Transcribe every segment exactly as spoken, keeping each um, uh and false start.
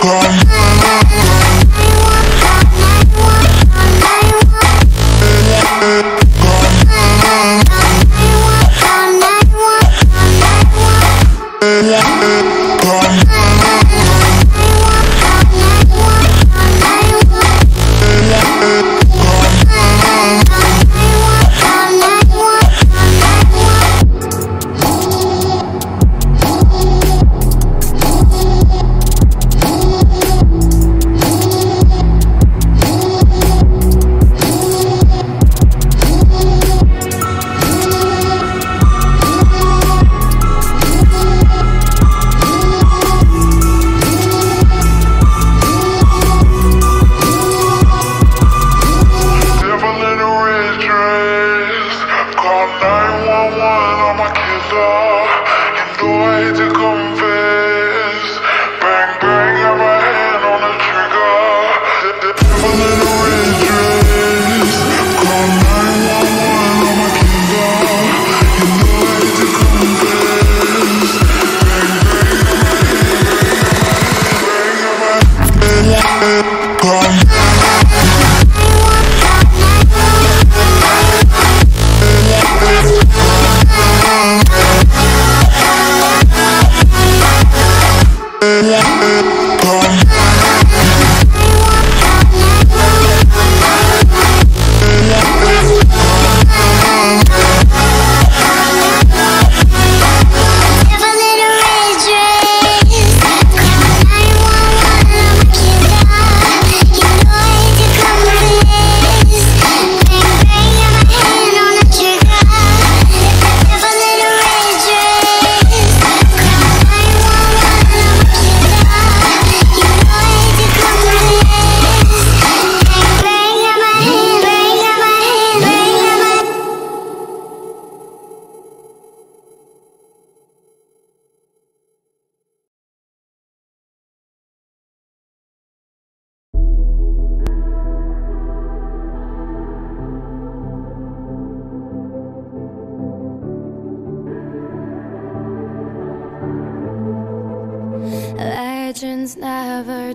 Legends never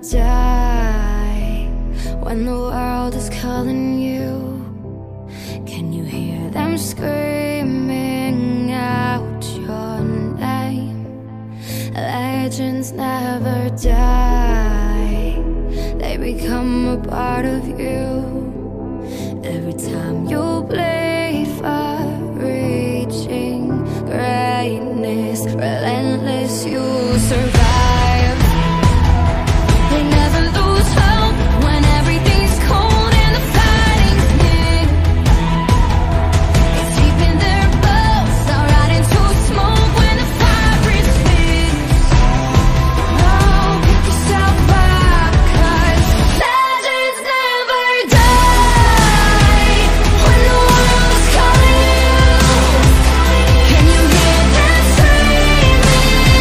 die when the world is calling you. Can you hear them screaming out your name? Legends never die, they become a part of you. Every time you bleed for reaching greatness, relentless, you survive. Can you hear them screaming?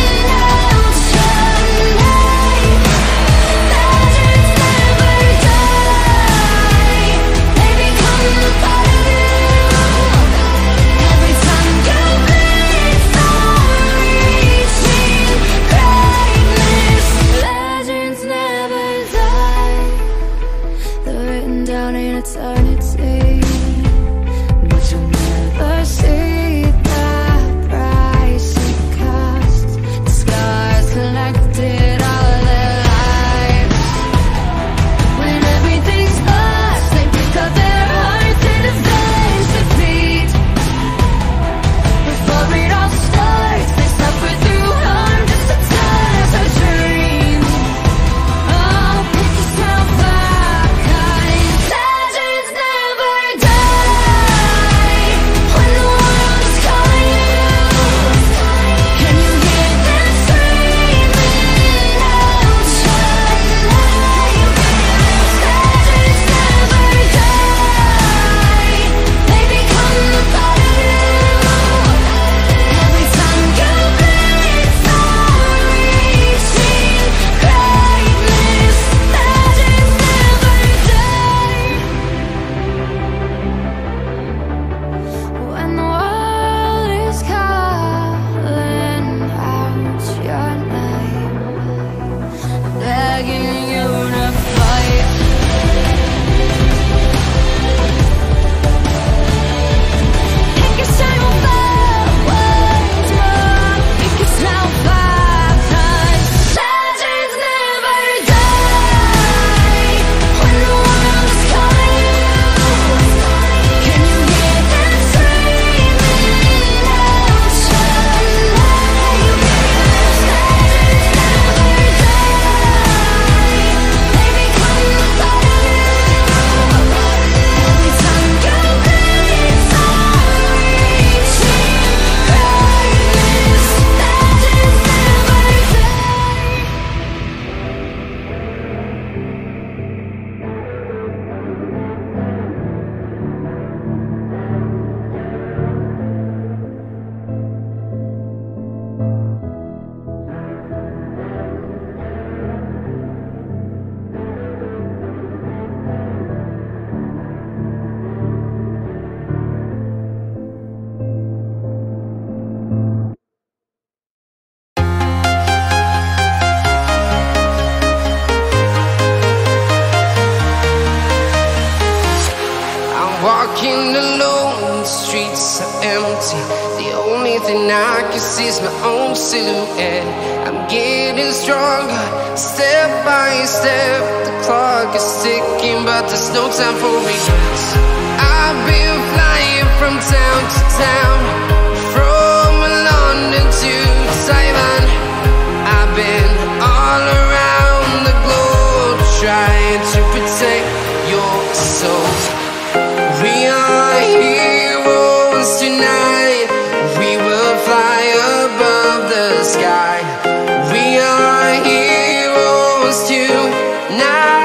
thing I can see is my own silhouette. I'm getting stronger, step by step. The clock is ticking, but there's no time for regrets. I've been flying from town to town, from London to Taiwan. I've been all around the globe, trying to protect your soul. We are heroes tonight. We will fly above the sky. We are heroes tonight.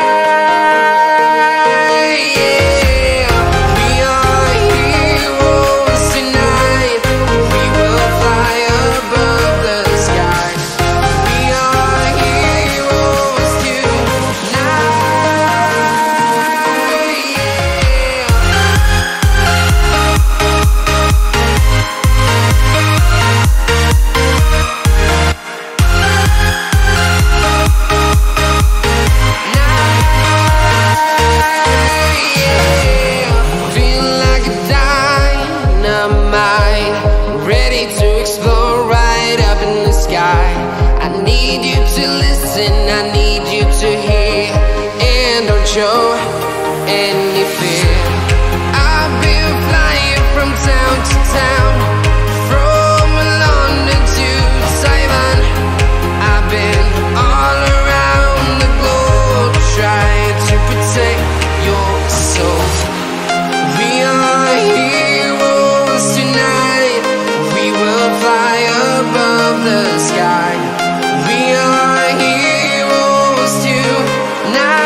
Show any fear. I've been flying from town to town, from London to Taiwan. I've been all around the globe, trying to protect your soul. We are heroes tonight. We will fly above the sky. We are heroes tonight.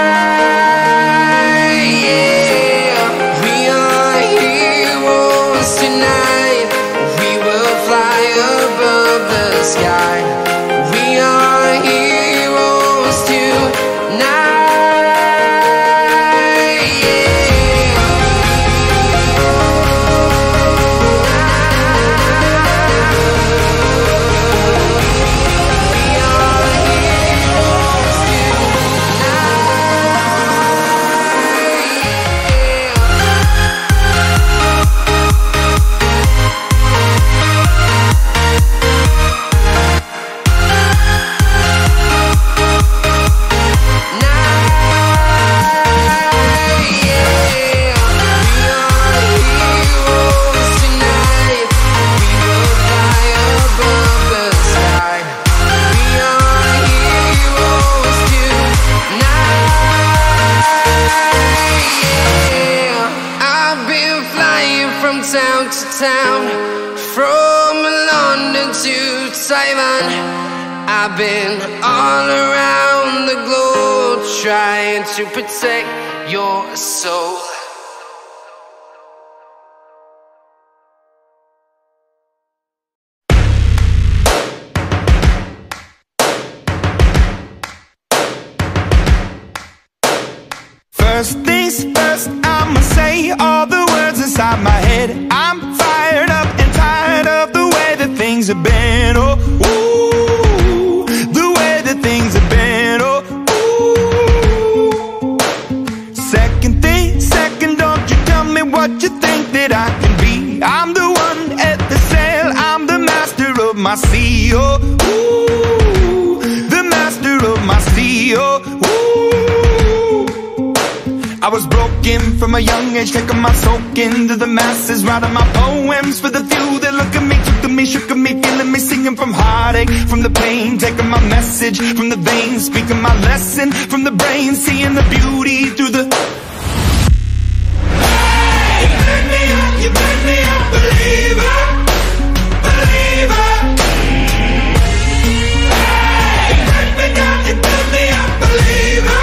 Town to town, from London to Taiwan. I've been all around the globe, trying to protect your soul. First things first, I'ma say all the words inside my head. I'm fired up and tired of the way that things have been. Oh, ooh, the way that things have been. Oh, ooh. Second thing, second, don't you tell me what you think that I can be. I'm the one at the sail, I'm the master of my sea. Oh, ooh, the master of my sea. Oh, ooh. I was broken from a young age, taking my soak into the masses, writing my poems for the few that look at me, took to me, shook at me, feeling me, singing from heartache, from the pain, taking my message from the veins, speaking my lesson from the brain, seeing the beauty through the... Hey, you burn me up, you burn me up, believer, believer. Hey, you burn me down, you burn me up, believer.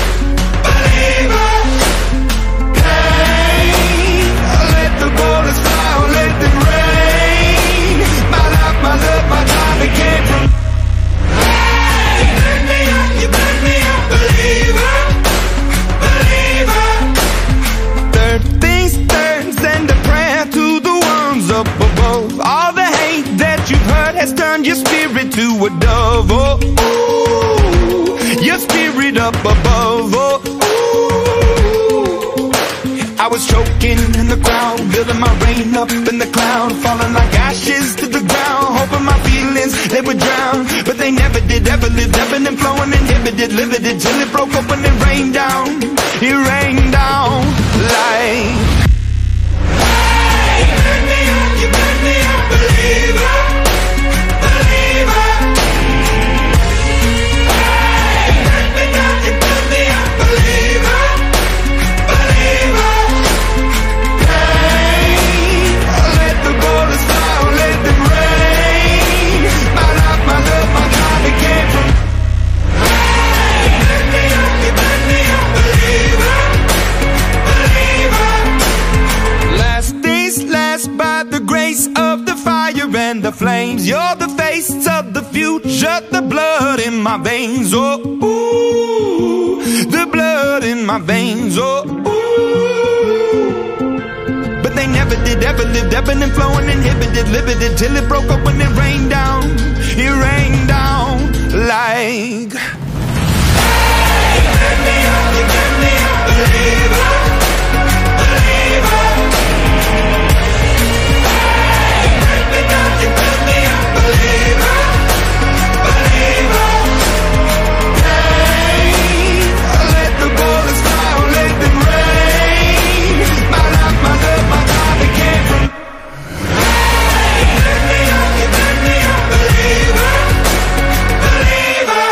Has turned your spirit to a dove, oh, ooh, your spirit up above, oh, ooh. I was choking in the crowd, building my rain up in the cloud, falling like ashes to the ground, hoping my feelings, they would drown. But they never did, ever lived, ebbing and flowing, inhibited, limited, till it broke open and rained down. It rained down like, hey, burn me up, you burn me up, believer, believer. Hey, burn me up, you burn me up, believer, believer. Hey, let the bullets fly, let them rain. My life, my love, my God, it came from. Hey, burn me up, you burn me up, believer, believer. Last days last by the grace of the fire and the flames. You're the face of the future, the blood in my veins. Oh, ooh, the blood in my veins. Oh, ooh. But they never did, ever lived, ebbing and flowing, inhibited, limited, till it broke open and rained down. It rained down like, hey, burn me up, you burn me up, believer, believer. Hey, burn me up, you burn me up, believer, believer. Hey, let the bullets fly, let them rain. My life, my love, my God, it came from. Hey, burn me up, you burn me up, believer, believer.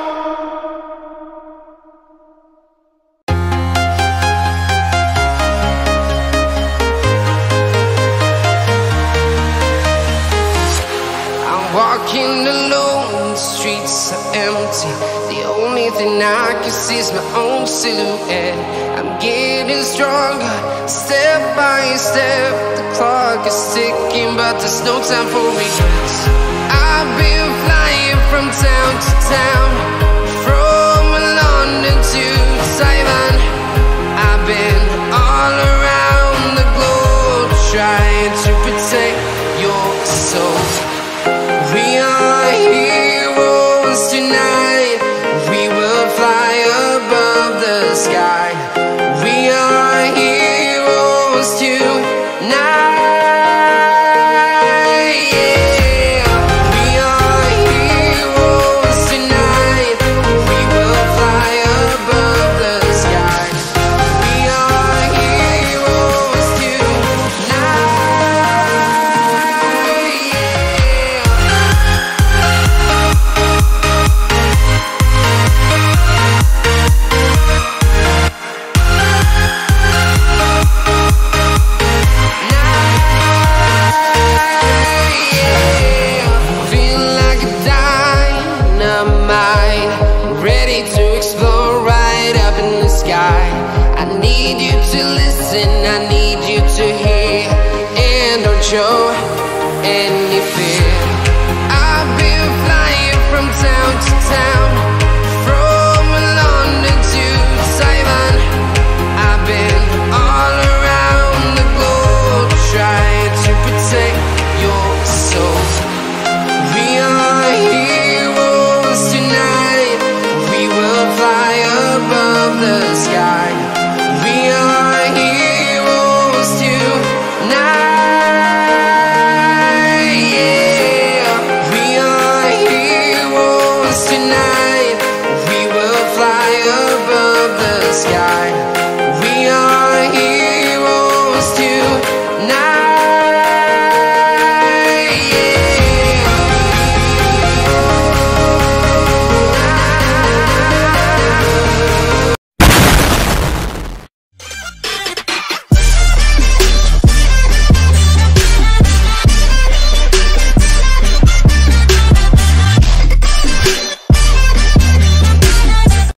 I'm walking alone, the streets are empty. The only thing I can see is my own silhouette. I'm getting stronger, step by step. The clock is ticking, but there's no time for regrets. I've been flying from town to town,